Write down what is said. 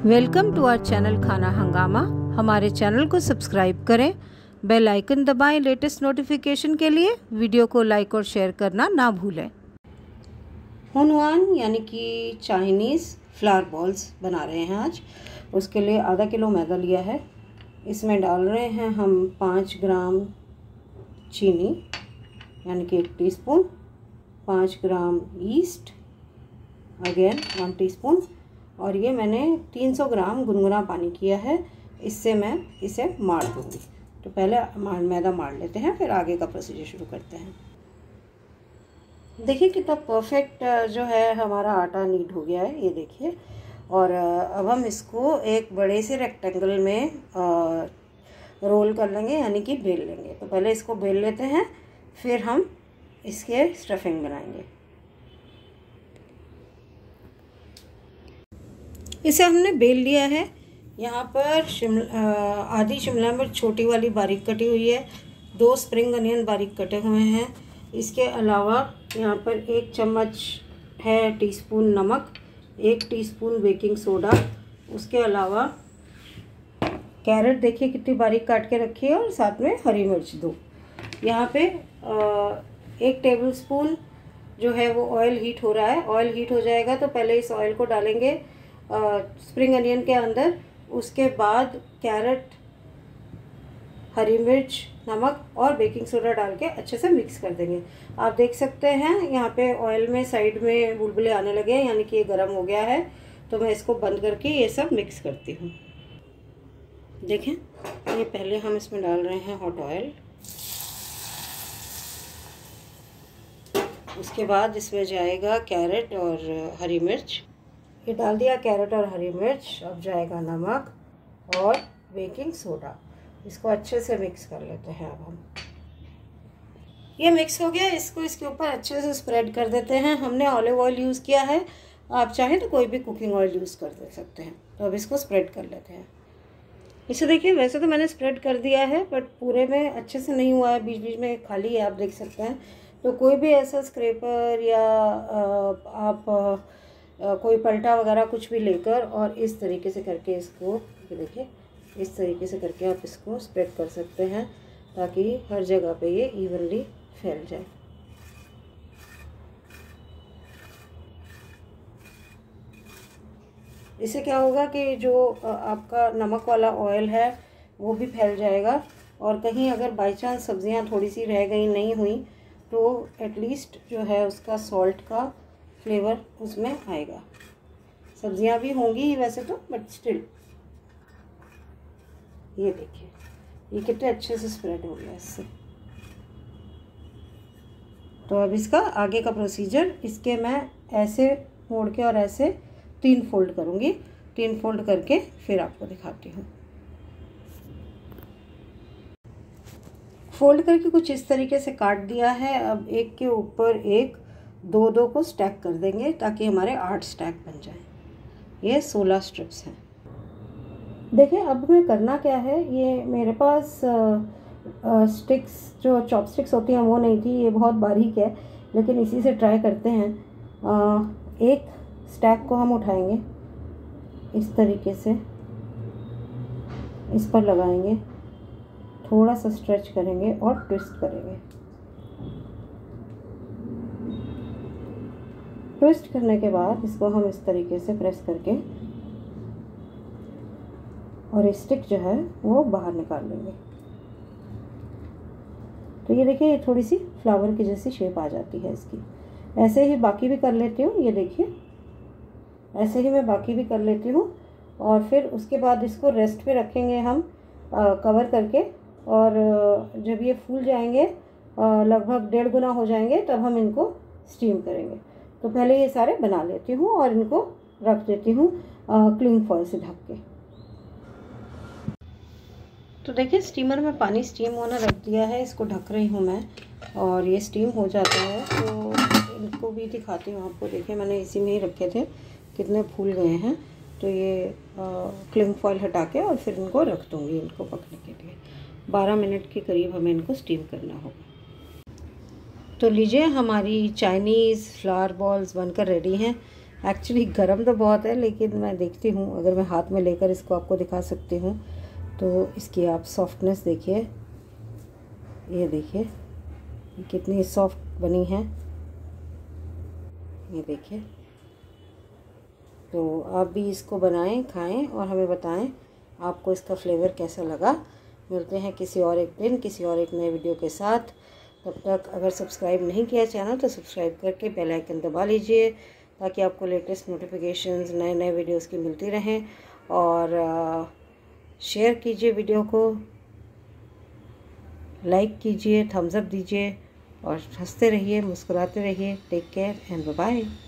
Welcome to our channel खाना हंगामा। हमारे चैनल को सब्सक्राइब करें, बेल आइकन दबाएं लेटेस्ट नोटिफिकेशन के लिए। वीडियो को लाइक और शेयर करना ना भूलें। हुनवान यानी कि चाइनीज़ फ्लावर बॉल्स बना रहे हैं आज। उसके लिए आधा किलो मैदा लिया है। इसमें डाल रहे हैं हम 5 ग्राम चीनी यानी कि 1 teaspoon, 5 gram yeast again 1 teaspoon, और ये मैंने 300 ग्राम गुनगुना पानी किया है। इससे मैं इसे माड़ दूँगी। तो पहले मैदा माड़ लेते हैं, फिर आगे का प्रोसीजर शुरू करते हैं। देखिए कितना परफेक्ट जो है हमारा आटा नीट हो गया है, ये देखिए। और अब हम इसको एक बड़े से रेक्टेंगल में रोल कर लेंगे यानी कि बेल लेंगे। तो पहले इसको बेल लेते हैं, फिर हम इसके स्टफिंग बनाएंगे। इसे हमने बेल लिया है। यहाँ पर आधी शिमला मिर्च छोटी वाली बारीक कटी हुई है, 2 स्प्रिंग अनियन बारीक कटे हुए हैं। इसके अलावा यहाँ पर 1 चम्मच है टीस्पून नमक, 1 टीस्पून बेकिंग सोडा। उसके अलावा कैरेट देखिए कितनी बारीक काट के रखी है, और साथ में हरी मिर्च 2। यहाँ पे 1 टेबलस्पून जो है वो ऑयल हीट हो रहा है। ऑयल हीट हो जाएगा तो पहले इस ऑयल को डालेंगे स्प्रिंग अनियन के अंदर। उसके बाद कैरेट, हरी मिर्च, नमक और बेकिंग सोडा डाल के अच्छे से मिक्स कर देंगे। आप देख सकते हैं यहाँ पे ऑयल में साइड में बुलबुले आने लगे हैं, यानी कि ये गर्म हो गया है। तो मैं इसको बंद करके ये सब मिक्स करती हूँ। देखें, ये पहले हम इसमें डाल रहे हैं हॉट ऑयल। उसके बाद इसमें जाएगा कैरेट और हरी मिर्च। ये डाल दिया कैरेट और हरी मिर्च। अब जाएगा नमक और बेकिंग सोडा। इसको अच्छे से मिक्स कर लेते हैं। अब हम ये मिक्स हो गया, इसको इसके ऊपर अच्छे से स्प्रेड कर देते हैं। हमने ऑलिव ऑयल यूज़ किया है, आप चाहें तो कोई भी कुकिंग ऑयल यूज़ कर दे सकते हैं। तो अब इसको स्प्रेड कर लेते हैं। इसे देखिए, वैसे तो मैंने स्प्रेड कर दिया है, बट पूरे में अच्छे से नहीं हुआ है, बीच बीच में खाली है, आप देख सकते हैं। तो कोई भी ऐसा स्क्रैपर या आप कोई पलटा वगैरह कुछ भी लेकर और इस तरीके से करके इसको, ये देखिए, इस तरीके से करके आप इसको स्प्रेड कर सकते हैं, ताकि हर जगह पे ये इवनली फैल जाए। इससे क्या होगा कि जो आपका नमक वाला ऑयल है वो भी फैल जाएगा, और कहीं अगर बाई चांस सब्जियां थोड़ी सी रह गई, नहीं हुई, तो एटलीस्ट जो है उसका सॉल्ट का फ्लेवर उसमें आएगा। सब्जियां भी होंगी ही वैसे तो, बट स्टिल। ये देखिए, ये कितने अच्छे से स्प्रेड हो गया इससे। तो अब इसका आगे का प्रोसीजर, इसके मैं ऐसे मोड़ के और ऐसे 3 फोल्ड करूँगी। 3 फोल्ड करके फिर आपको दिखाती हूँ। फोल्ड करके कुछ इस तरीके से काट दिया है। अब एक के ऊपर एक 2-2 को स्टैक कर देंगे, ताकि हमारे 8 स्टैक बन जाए। ये 16 स्ट्रिप्स हैं। देखिए, अब मैं करना क्या है, ये मेरे पास स्टिक्स, जो चॉपस्टिक्स होती हैं वो नहीं थी, ये बहुत बारीक है, लेकिन इसी से ट्राई करते हैं। एक स्टैक को हम उठाएंगे, इस तरीके से इस पर लगाएंगे, थोड़ा सा स्ट्रेच करेंगे और ट्विस्ट करेंगे। ट्विस्ट करने के बाद इसको हम इस तरीके से प्रेस करके और स्टिक जो है वो बाहर निकाल लेंगे। तो ये देखिए, ये थोड़ी सी फ्लावर की जैसी शेप आ जाती है इसकी। ऐसे ही बाकी भी कर लेती हूँ। ये देखिए, ऐसे ही मैं बाकी भी कर लेती हूँ। और फिर उसके बाद इसको रेस्ट पे रखेंगे हम कवर करके, और जब ये फूल जाएंगे, लगभग 1.5 गुना हो जाएंगे, तब हम इनको स्टीम करेंगे। तो पहले ये सारे बना लेती हूँ और इनको रख देती हूँ क्लिंग फॉयल से ढक के। तो देखिए, स्टीमर में पानी स्टीम होना रख दिया है, इसको ढक रही हूँ मैं, और ये स्टीम हो जाता है। तो इनको भी दिखाती हूँ आपको। देखिए, मैंने इसी में ही रखे थे, कितने फूल गए हैं। तो ये क्लिंग फॉयल हटा के और फिर इनको रख दूँगी, इनको पकने के लिए। 12 मिनट के करीब हमें इनको स्टीम करना होगा। तो लीजिए, हमारी चाइनीज़ फ्लावर बॉल्स बनकर रेडी हैं। एक्चुअली गर्म तो बहुत है, लेकिन मैं देखती हूँ, अगर मैं हाथ में लेकर इसको आपको दिखा सकती हूँ। तो इसकी आप सॉफ्टनेस देखिए, ये देखिए कितनी सॉफ्ट बनी है, ये देखिए। तो आप भी इसको बनाएं, खाएं और हमें बताएं आपको इसका फ्लेवर कैसा लगा। मिलते हैं किसी और एक दिन, किसी और एक नए वीडियो के साथ। तब तक अगर सब्सक्राइब नहीं किया चैनल तो सब्सक्राइब करके बेल आइकन दबा लीजिए, ताकि आपको लेटेस्ट नोटिफिकेशंस नए नए वीडियोस की मिलती रहें। और शेयर कीजिए वीडियो को, लाइक कीजिए, थम्स अप दीजिए और हंसते रहिए, मुस्कुराते रहिए। Take care and bye bye.